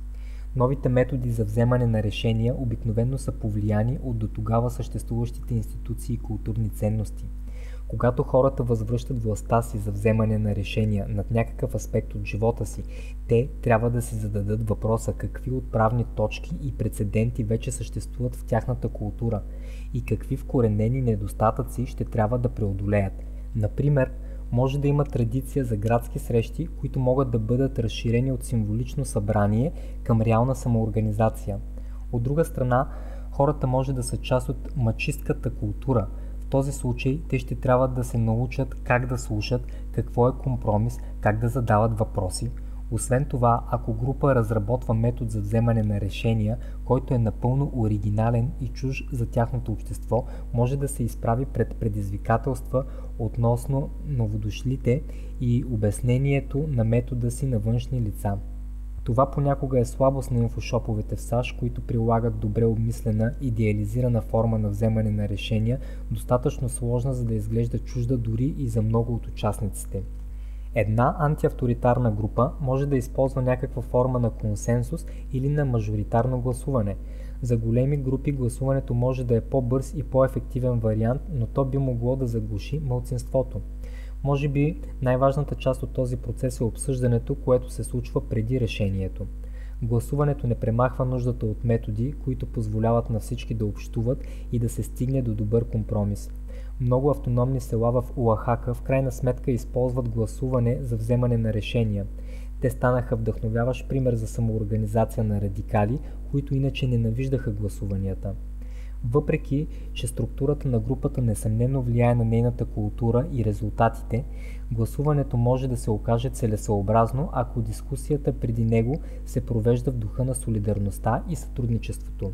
Новите методи за вземане на решения обикновено са повлияни от дотогава съществуващите институции и културни ценности. Когато хората възвръщат властта си за вземане на решения над някакъв аспект от живота си, те трябва да си зададат въпроса какви отправни точки и прецеденти вече съществуват в тяхната култура и какви вкоренени недостатъци ще трябва да преодолеят. Например, може да има традиция за градски срещи, които могат да бъдат разширени от символично събрание към реална самоорганизация. От друга страна, хората може да са част от мачистката култура. В този случай те ще трябва да се научат как да слушат, какво е компромис, как да задават въпроси. Освен това, ако група разработва метод за вземане на решения, който е напълно оригинален и чужд за тяхното общество, може да се изправи пред предизвикателства относно новодошлите и обяснението на метода си на външни лица. Това понякога е слабост на инфошоповете в САЩ, които прилагат добре обмислена, идеализирана форма на вземане на решения, достатъчно сложна, за да изглежда чужда дори и за много от участниците. Една антиавторитарна група може да използва някаква форма на консенсус или на мажоритарно гласуване. За големи групи гласуването може да е по-бърз и по-ефективен вариант, но то би могло да заглуши малцинството. Може би най-важната част от този процес е обсъждането, което се случва преди решението. Гласуването не премахва нуждата от методи, които позволяват на всички да общуват и да се стигне до добър компромис. Много автономни села в Оахака в крайна сметка използват гласуване за вземане на решения. Те станаха вдъхновяващ пример за самоорганизация на радикали, които иначе ненавиждаха гласуванията. Въпреки, че структурата на групата несъмнено влияе на нейната култура и резултатите, гласуването може да се окаже целесъобразно, ако дискусията преди него се провежда в духа на солидарността и сътрудничеството.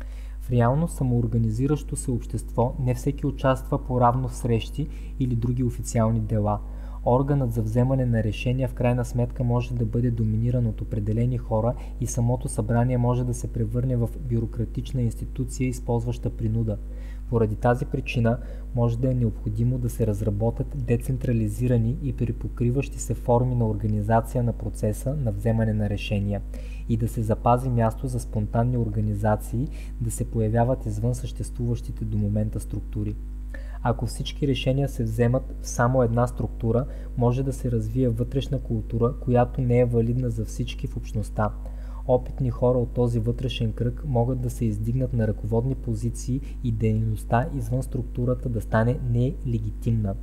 В реално самоорганизиращо се общество не всеки участва по-равно в срещи или други официални дела. Органът за вземане на решения в крайна сметка може да бъде доминиран от определени хора и самото събрание може да се превърне в бюрократична институция, използваща принуда. Поради тази причина може да е необходимо да се разработят децентрализирани и припокриващи се форми на организация на процеса на вземане на решения и да се запази място за спонтанни организации да се появяват извън съществуващите до момента структури. Ако всички решения се вземат в само една структура, може да се развие вътрешна култура, която не е валидна за всички в общността. Опитни хора от този вътрешен кръг могат да се издигнат на ръководни позиции и дейността извън структурата да стане нелегитимна.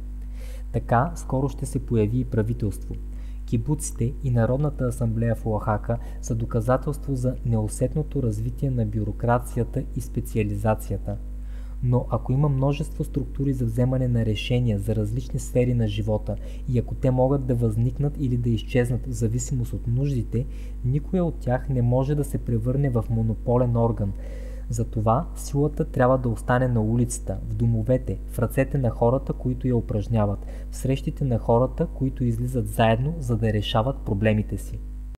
Така скоро ще се появи и правителство. Кибуците и Народната асамблея в Оахака са доказателство за неусетното развитие на бюрокрацията и специализацията. Но ако има множество структури за вземане на решения за различни сфери на живота и ако те могат да възникнат или да изчезнат в зависимост от нуждите, никоя от тях не може да се превърне в монополен орган. Затова силата трябва да остане на улицата, в домовете, в ръцете на хората, които я упражняват, в срещите на хората, които излизат заедно, за да решават проблемите си.